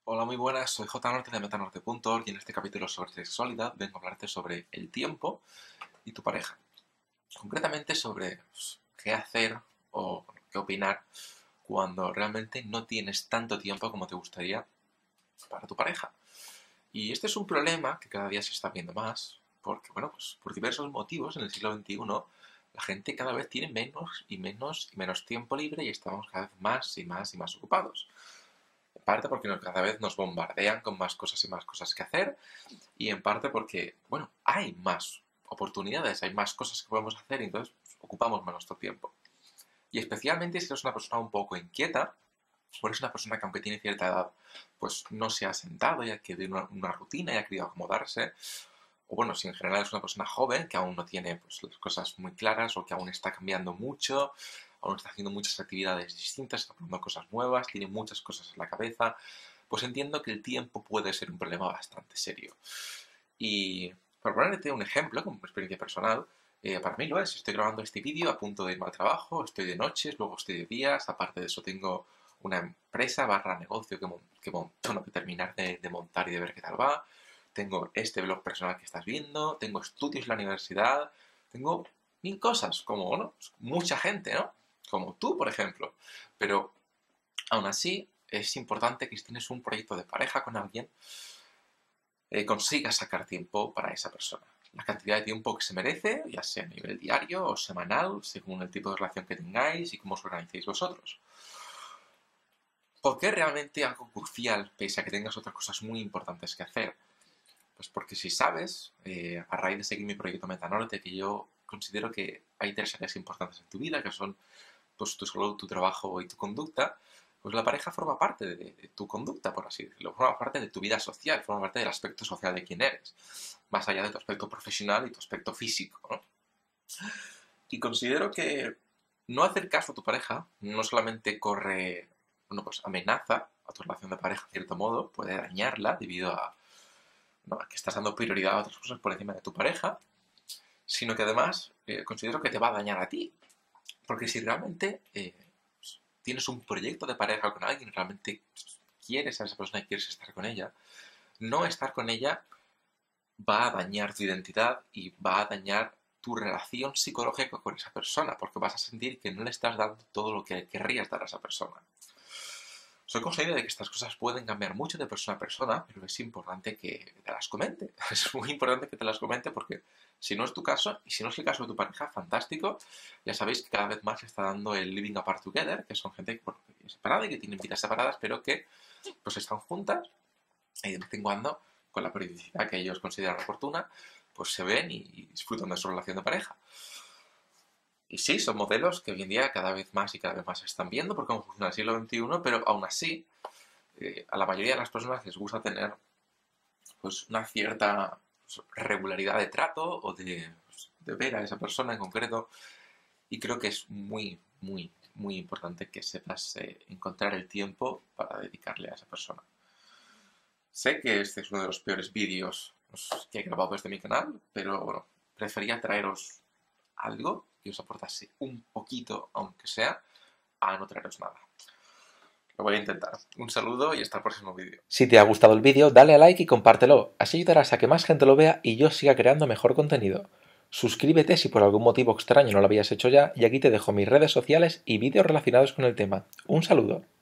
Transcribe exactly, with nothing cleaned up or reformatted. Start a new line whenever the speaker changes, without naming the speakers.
Hola, muy buenas, soy J Norte de Metanorte punto org y en este capítulo sobre sexualidad vengo a hablarte sobre el tiempo y tu pareja. Concretamente sobre pues, qué hacer o bueno, qué opinar cuando realmente no tienes tanto tiempo como te gustaría para tu pareja. Y este es un problema que cada día se está viendo más, porque bueno, pues por diversos motivos en el siglo veintiuno la gente cada vez tiene menos y menos y menos tiempo libre y estamos cada vez más y más y más ocupados. En parte porque cada vez nos bombardean con más cosas y más cosas que hacer, y en parte porque, bueno, hay más oportunidades, hay más cosas que podemos hacer y entonces pues, ocupamos más nuestro tiempo. Y especialmente si eres una persona un poco inquieta, o eres una persona que aunque tiene cierta edad, pues no se ha sentado y ha querido una, una rutina y ha querido acomodarse, o bueno, si en general es una persona joven que aún no tiene pues, las cosas muy claras o que aún está cambiando mucho, aún está haciendo muchas actividades distintas, está probando cosas nuevas, tiene muchas cosas en la cabeza, pues entiendo que el tiempo puede ser un problema bastante serio. Y por ponerte un ejemplo, como experiencia personal, eh, para mí lo es. Estoy grabando este vídeo a punto de irme al trabajo, estoy de noches, luego estoy de días, aparte de eso tengo una empresa barra negocio que, que, bueno, que terminar de, de montar y de ver qué tal va. Tengo este blog personal que estás viendo, tengo estudios en la universidad, tengo mil cosas, como bueno, mucha gente, ¿no? Como tú, por ejemplo. Pero aún así, es importante que si tienes un proyecto de pareja con alguien, eh, consigas sacar tiempo para esa persona. La cantidad de tiempo que se merece, ya sea a nivel diario o semanal, según el tipo de relación que tengáis y cómo os organicéis vosotros. ¿Por qué realmente algo crucial, pese a que tengas otras cosas muy importantes que hacer? Pues porque si sabes, eh, a raíz de seguir mi proyecto Metanorte, que yo considero que hay tres áreas importantes en tu vida, que son pues, tu salud, tu trabajo y tu conducta, pues la pareja forma parte de, de tu conducta, por así decirlo, forma parte de tu vida social, forma parte del aspecto social de quién eres, más allá de tu aspecto profesional y tu aspecto físico, ¿no? Y considero que no hacer caso a tu pareja no solamente corre, bueno, pues amenaza a tu relación de pareja, en cierto modo, puede dañarla debido a, ¿no? a que estás dando prioridad a otras cosas por encima de tu pareja, sino que además eh, considero que te va a dañar a ti. Porque si realmente eh, tienes un proyecto de pareja con alguien, realmente quieres a esa persona y quieres estar con ella, no estar con ella va a dañar tu identidad y va a dañar tu relación psicológica con esa persona, porque vas a sentir que no le estás dando todo lo que querrías dar a esa persona. Soy consciente de que estas cosas pueden cambiar mucho de persona a persona, pero es importante que te las comente. Es muy importante que te las comente porque si no es tu caso, y si no es el caso de tu pareja, fantástico. Ya sabéis que cada vez más se está dando el living apart together, que son gente bueno, que vive separada y que tienen vidas separadas, pero que pues están juntas y de vez en cuando, con la periodicidad que ellos consideran oportuna, pues se ven y disfrutan de su relación de pareja. Y sí, son modelos que hoy en día cada vez más y cada vez más se están viendo porque cómo funciona el siglo veintiuno, pero aún así, eh, a la mayoría de las personas les gusta tener pues, una cierta pues, regularidad de trato o de, pues, de ver a esa persona en concreto. Y creo que es muy, muy, muy importante que sepas eh, encontrar el tiempo para dedicarle a esa persona. Sé que este es uno de los peores vídeos pues, que he grabado desde mi canal, pero bueno, prefería traeros algo que os aportase un poquito, aunque sea, a no traeros nada. Lo voy a intentar. Un saludo y hasta el próximo vídeo.
Si te ha gustado el vídeo, dale a like y compártelo, así ayudarás a que más gente lo vea y yo siga creando mejor contenido. Suscríbete si por algún motivo extraño no lo habías hecho ya y aquí te dejo mis redes sociales y vídeos relacionados con el tema. Un saludo.